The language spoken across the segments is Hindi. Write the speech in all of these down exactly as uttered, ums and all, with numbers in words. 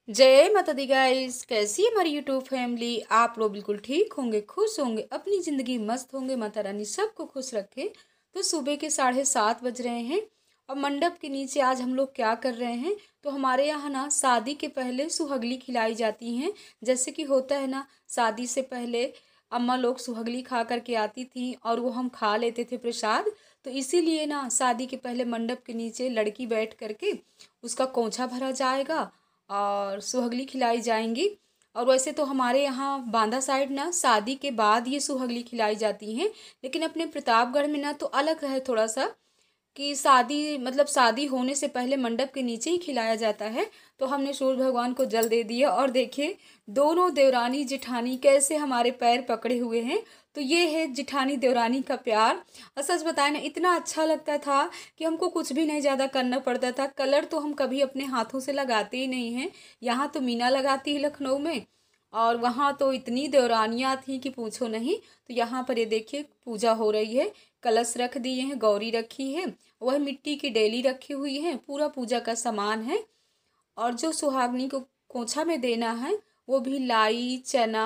जय माता दी गाइस। कैसी है हमारी यूट्यूब फैमिली। आप लोग बिल्कुल ठीक होंगे, खुश होंगे, अपनी ज़िंदगी मस्त होंगे। माता रानी सबको खुश रखे। तो सुबह के साढ़े सात बज रहे हैं और मंडप के नीचे आज हम लोग क्या कर रहे हैं, तो हमारे यहाँ ना शादी के पहले सुहगली खिलाई जाती हैं। जैसे कि होता है ना, शादी से पहले अम्मा लोग सुहगली खा करके आती थी और वो हम खा लेते थे प्रसाद। तो इसीलिए ना शादी के पहले मंडप के नीचे लड़की बैठ करके उसका कोंछा भरा जाएगा और सुहगली खिलाई जाएंगी। और वैसे तो हमारे यहाँ बांदा साइड ना शादी के बाद ये सुहगली खिलाई जाती हैं, लेकिन अपने प्रतापगढ़ में ना तो अलग है थोड़ा सा, कि शादी मतलब शादी होने से पहले मंडप के नीचे ही खिलाया जाता है। तो हमने सूर्य भगवान को जल दे दिया और देखिए दोनों देवरानी जेठानी कैसे हमारे पैर पकड़े हुए हैं। तो ये है जेठानी देवरानी का प्यार। और सच बताएं ना, इतना अच्छा लगता था कि हमको कुछ भी नहीं ज़्यादा करना पड़ता था। कलर तो हम कभी अपने हाथों से लगाते ही नहीं हैं। यहाँ तो मीना लगाती है लखनऊ में, और वहाँ तो इतनी देवरानियाँ थी कि पूछो नहीं। तो यहाँ पर ये देखिए पूजा हो रही है, कलश रख दिए हैं, गौरी रखी है, वह मिट्टी की डेली रखी हुई है, पूरा पूजा का सामान है। और जो सुहागनी को कोंछा में देना है वो भी लाई, चना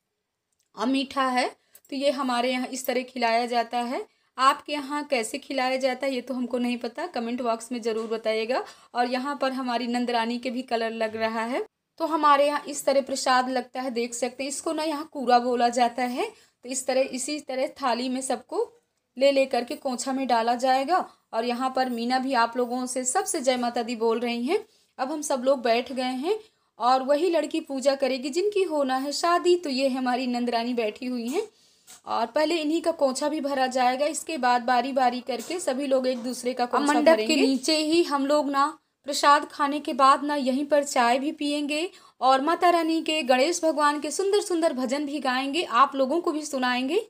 और मीठा है। तो ये हमारे यहाँ इस तरह खिलाया जाता है। आपके यहाँ कैसे खिलाया जाता है ये तो हमको नहीं पता, कमेंट बॉक्स में ज़रूर बताइएगा। और यहाँ पर हमारी नंदरानी के भी कलर लग रहा है। तो हमारे यहाँ इस तरह प्रसाद लगता है, देख सकते हैं। इसको ना यहाँ कूरा बोला जाता है। तो इस तरह इसी तरह थाली में सबको ले ले करके कोंछा में डाला जाएगा। और यहाँ पर मीना भी आप लोगों से सबसे जय माता दी बोल रही हैं। अब हम सब लोग बैठ गए हैं और वही लड़की पूजा करेगी जिनकी होना है शादी। तो ये हमारी नंदरानी बैठी हुई हैं और पहले इन्हीं का कोंछा भी भरा जाएगा। इसके बाद बारी बारी करके सभी लोग एक दूसरे का कोंछा भरेंगे। मंडप के नीचे ही हम लोग ना प्रसाद खाने के बाद ना यहीं पर चाय भी पियेंगे और माता रानी के, गणेश भगवान के सुंदर सुंदर भजन भी गाएंगे, आप लोगों को भी सुनाएंगे।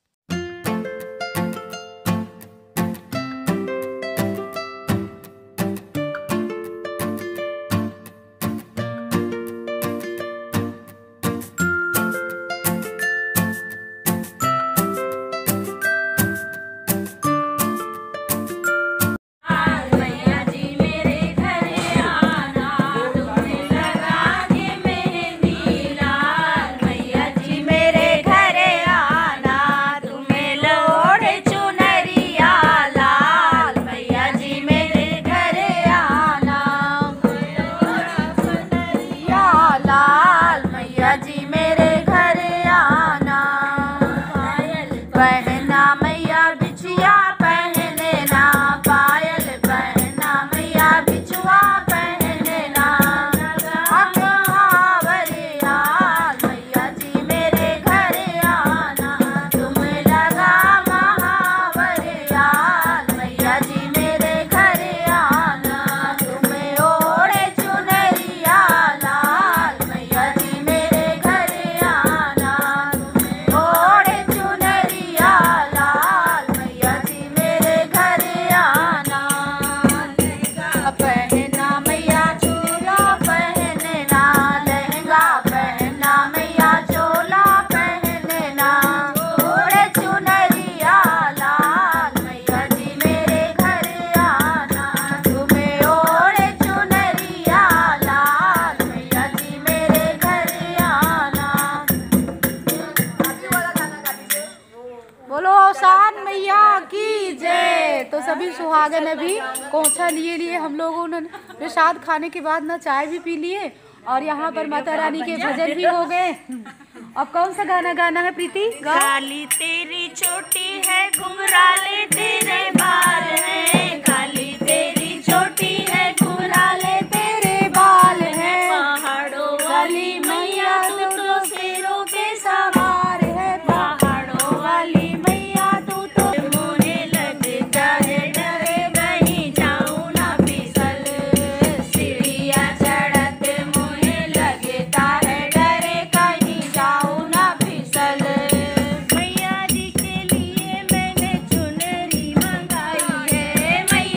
तो सभी सुहागन अभी कोंछा लिए लिए हम लोगों ने प्रसाद खाने के बाद ना चाय भी पी लिए और यहाँ पर माता रानी के भजन भी हो गए। अब कौन सा गाना गाना है प्रीति? काली तेरी चोटी है, घुंघराले तेरे बाल हैं, काली तेरी चोटी है, घुंघराले तेरे बाल हैं, पहाड़ों वाली मैया तू तो शेरों के सवार है, पहाड़ों वाली मैया तू तो मुझे लगता है डरे कहीं जाऊं ना फिसल, सीढ़ियां चढ़त मुझे लगता है डरे कहीं जाऊं ना फिसल। मैया जी के लिए मैंने चुनरी मंगाई है,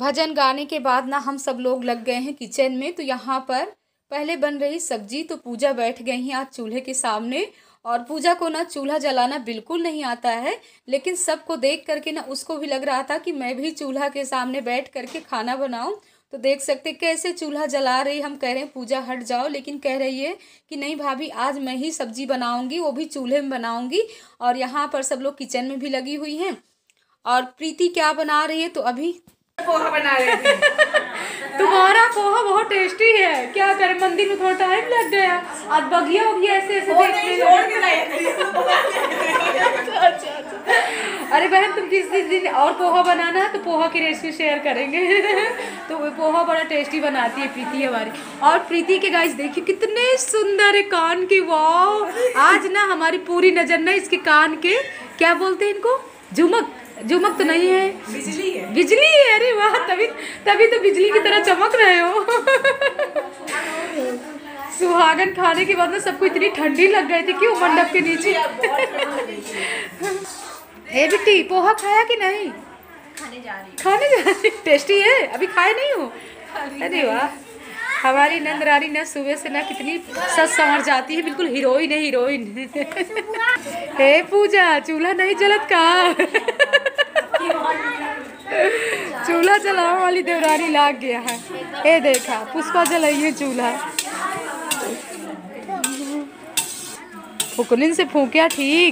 भजन गाने के बाद ना हम सब लोग लग गए हैं किचन में। तो यहाँ पर पहले बन रही सब्जी, तो पूजा बैठ गई हैं आज चूल्हे के सामने। और पूजा को ना चूल्हा जलाना बिल्कुल नहीं आता है, लेकिन सबको देख करके ना उसको भी लग रहा था कि मैं भी चूल्हा के सामने बैठ करके खाना बनाऊं। तो देख सकते कैसे चूल्हा जला रही। हम कह रहे हैं पूजा हट जाओ, लेकिन कह रही है कि नहीं भाभी आज मैं ही सब्जी बनाऊंगी, वो भी चूल्हे में बनाऊंगी। और यहाँ पर सब लोग किचन में भी लगी हुई हैं। और प्रीति क्या बना रही है, तो अभी पोहा बना रहे थे। तुम्हारा पोहा बहुत टेस्टी है। क्या करें, मंदिर में थोड़ा टाइम लग गया। आज बगिया बगिया ऐसे ऐसे देखने लगे। अच्छा अच्छा। अरे बहन तुम किस दिन और पोहा बनाना है तो पोहा की रेसिपी शेयर करेंगे। तो वो पोहा बड़ा टेस्टी बनाती है प्रीति हमारी। और प्रीति के गाइस देखिए कितने सुंदर है कान की। वाह, आज ना हमारी पूरी नजर ना इसके कान के, क्या बोलते हैं इनको, झुमक झुमक तो नहीं है, बिजली है। बिजली है। अरे वाह, तभी तभी तो बिजली की तरह चमक रहे हो। सुहागन खाने के बाद ना सबको इतनी ठंडी लग गई थी क्यों मंडप के नीचे। ए बिट्टी पोहा खाया कि नहीं? खाने जा रही खाने जा रही। टेस्टी है, अभी खाए नहीं हो? अरे वाह, हमारी नंदरानी ना सुबह से ना कितनी सच संवर जाती है, बिल्कुल हीरोइन है हीरोइन। हे पूजा, चूल्हा नहीं जलत का? चूल्हा जलाने वाली देवरानी लाग गया है। ए देखा पुष्पा जलाइए चूल्हा। फुकनिन से फूंकिया ठीक।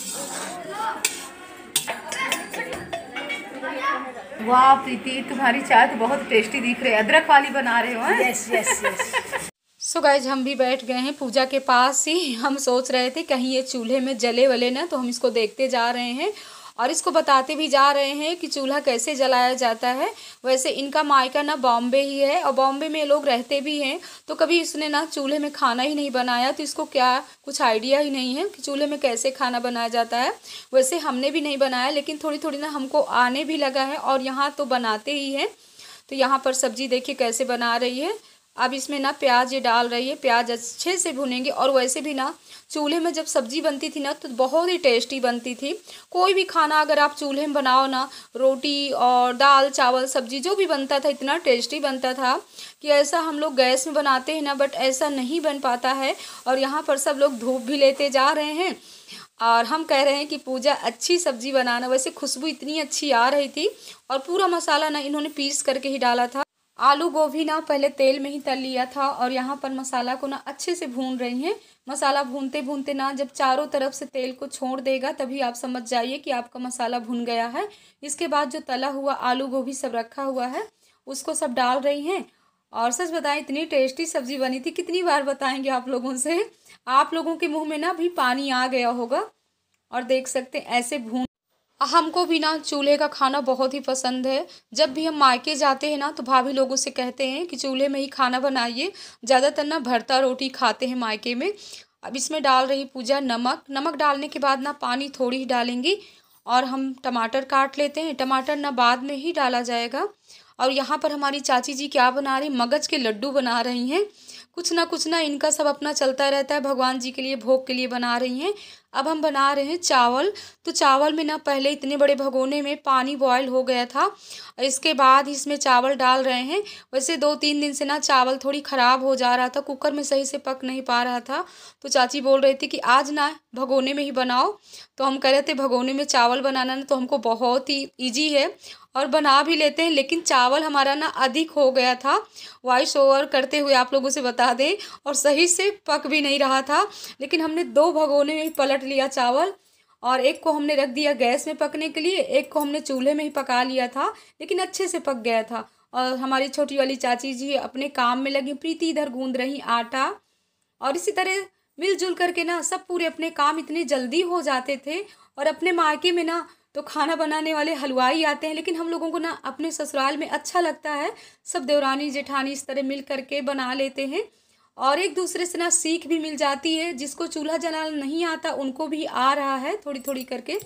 वाह प्रीति, तुम्हारी चाय तो बहुत टेस्टी दिख रही है। अदरक वाली बना रहे हो? Yes yes yes. So guys हम भी बैठ गए हैं पूजा के पास ही। हम सोच रहे थे कहीं ये चूल्हे में जले वले ना, तो हम इसको देखते जा रहे हैं और इसको बताते भी जा रहे हैं कि चूल्हा कैसे जलाया जाता है। वैसे इनका मायका ना बॉम्बे ही है और बॉम्बे में लोग रहते भी हैं, तो कभी इसने ना चूल्हे में खाना ही नहीं बनाया, तो इसको क्या कुछ आइडिया ही नहीं है कि चूल्हे में कैसे खाना बनाया जाता है। वैसे हमने भी नहीं बनाया, लेकिन थोड़ी थोड़ी ना हमको आने भी लगा है और यहाँ तो बनाते ही हैं। तो यहाँ पर सब्जी देखिए कैसे बना रही है। अब इसमें ना प्याज ये डाल रही है, प्याज अच्छे से भुनेंगे। और वैसे भी ना चूल्हे में जब सब्जी बनती थी ना तो बहुत ही टेस्टी बनती थी। कोई भी खाना अगर आप चूल्हे में बनाओ ना, रोटी और दाल चावल सब्जी जो भी बनता था इतना टेस्टी बनता था कि ऐसा हम लोग गैस में बनाते हैं ना, बट ऐसा नहीं बन पाता है। और यहाँ पर सब लोग धूप भी लेते जा रहे हैं और हम कह रहे हैं कि पूजा अच्छी सब्जी बनाना। वैसे खुशबू इतनी अच्छी आ रही थी और पूरा मसाला ना इन्होंने पीस करके ही डाला था। आलू गोभी ना पहले तेल में ही तल लिया था और यहाँ पर मसाला को ना अच्छे से भून रही हैं। मसाला भूनते भूनते ना जब चारों तरफ से तेल को छोड़ देगा तभी आप समझ जाइए कि आपका मसाला भुन गया है। इसके बाद जो तला हुआ आलू गोभी सब रखा हुआ है उसको सब डाल रही हैं। और सच बताएं इतनी टेस्टी सब्जी बनी थी, कितनी बार बताएंगे आप लोगों से। आप लोगों के मुँह में ना भी पानी आ गया होगा। और देख सकते हैं ऐसे भून। हमको भी ना चूल्हे का खाना बहुत ही पसंद है। जब भी हम मायके जाते हैं ना तो भाभी लोगों से कहते हैं कि चूल्हे में ही खाना बनाइए। ज़्यादातर ना भरता रोटी खाते हैं मायके में। अब इसमें डाल रही पूजा नमक। नमक डालने के बाद ना पानी थोड़ी ही डालेंगी और हम टमाटर काट लेते हैं। टमाटर ना बाद में ही डाला जाएगा। और यहाँ पर हमारी चाची जी क्या बना रही, मगज के लड्डू बना रही हैं। कुछ ना कुछ ना इनका सब अपना चलता रहता है, भगवान जी के लिए भोग के लिए बना रही हैं। अब हम बना रहे हैं चावल। तो चावल में ना पहले इतने बड़े भगोने में पानी बॉयल हो गया था, इसके बाद इसमें चावल डाल रहे हैं। वैसे दो तीन दिन से ना चावल थोड़ी ख़राब हो जा रहा था, कुकर में सही से पक नहीं पा रहा था। तो चाची बोल रही थी कि आज ना भगोने में ही बनाओ। तो हम कह रहे थे भगोने में चावल बनाना ना तो हमको बहुत ही ईजी है और बना भी लेते हैं, लेकिन चावल हमारा ना अधिक हो गया था। वॉइस ओवर करते हुए आप लोगों से बता दें, और सही से पक भी नहीं रहा था। लेकिन हमने दो भगोने में ही पलट लिया चावल और एक को हमने रख दिया गैस में पकने के लिए, एक को हमने चूल्हे में ही पका लिया था, लेकिन अच्छे से पक गया था। और हमारी छोटी वाली चाची जी अपने काम में लगी, प्रीति इधर गूंद रही आटा। और इसी तरह मिलजुल करके ना सब पूरे अपने काम इतने जल्दी हो जाते थे। और अपने मायके में ना तो खाना बनाने वाले हलवाई आते हैं, लेकिन हम लोगों को ना अपने ससुराल में अच्छा लगता है, सब देवरानी जेठानी इस तरह मिल करके बना लेते हैं और एक दूसरे से ना सीख भी मिल जाती है। जिसको चूल्हा जलाना नहीं आता उनको भी आ रहा है थोड़ी थोड़ी करके।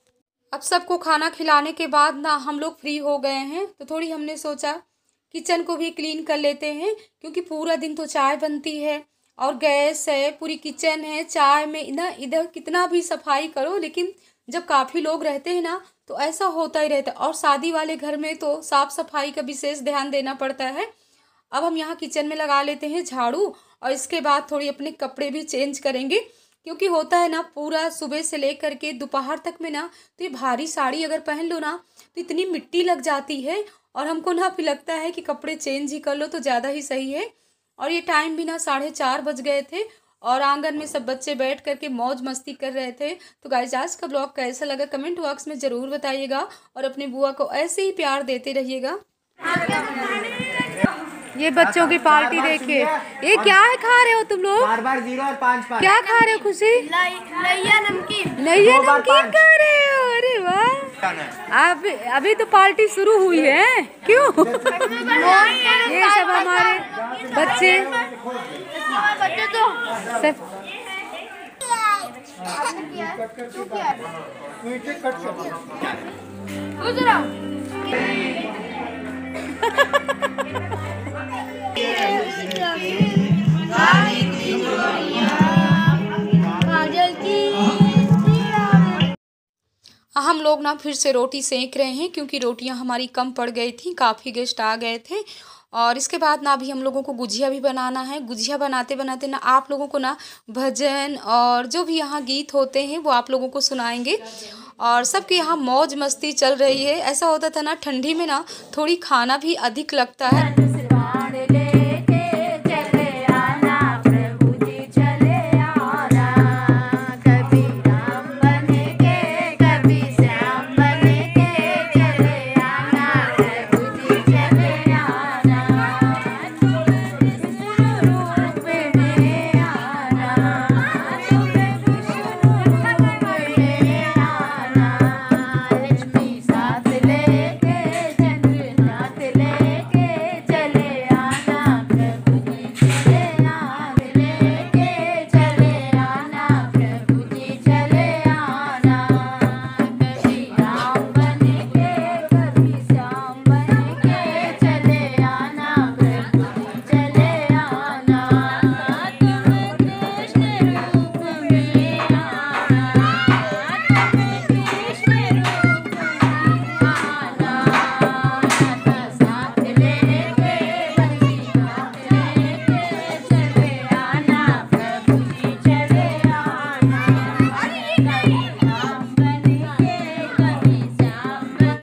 अब सबको खाना खिलाने के बाद ना हम लोग फ्री हो गए हैं, तो थोड़ी हमने सोचा किचन को भी क्लीन कर लेते हैं, क्योंकि पूरा दिन तो चाय बनती है और गैस है, पूरी किचन है, चाय में ना इधर कितना भी सफाई करो, लेकिन जब काफ़ी लोग रहते हैं ना तो ऐसा होता ही रहता है। और शादी वाले घर में तो साफ़ सफाई का विशेष ध्यान देना पड़ता है। अब हम यहाँ किचन में लगा लेते हैं झाड़ू और इसके बाद थोड़ी अपने कपड़े भी चेंज करेंगे, क्योंकि होता है ना पूरा सुबह से लेकर के दोपहर तक में ना, तो ये भारी साड़ी अगर पहन लो ना तो इतनी मिट्टी लग जाती है और हमको ना फिर लगता है कि कपड़े चेंज ही कर लो तो ज़्यादा ही सही है। और ये टाइम भी ना साढ़े चार बज गए थे और आंगन में सब बच्चे बैठ करके मौज मस्ती कर रहे थे। तो गाइस आज का ब्लॉग कैसा लगा कमेंट बॉक्स में ज़रूर बताइएगा और अपनी बुआ को ऐसे ही प्यार देते रहिएगा। ये बच्चों की पार्टी देखिए, ये क्या है खा रहे हो तुम लोग? बार बार जीरो और पाँच पाँच। क्या खा रहे हो खुशी? नैया नमकीन। नैया नमकीन खा रहे हो? अरे वाह, अब अभी तो पार्टी शुरू हुई है। क्यों? ये सब हमारे बच्चे बच्चे तो सब हम लोग ना फिर से रोटी सेक रहे हैं, क्योंकि रोटियां हमारी कम पड़ गई थी, काफ़ी गेस्ट आ गए थे। और इसके बाद ना अभी हम लोगों को गुजिया भी बनाना है। गुजिया बनाते बनाते ना आप लोगों को ना भजन और जो भी यहाँ गीत होते हैं वो आप लोगों को सुनाएंगे। और सबके यहाँ मौज मस्ती चल रही है। ऐसा होता था ना ठंडी में ना थोड़ी खाना भी अधिक लगता है।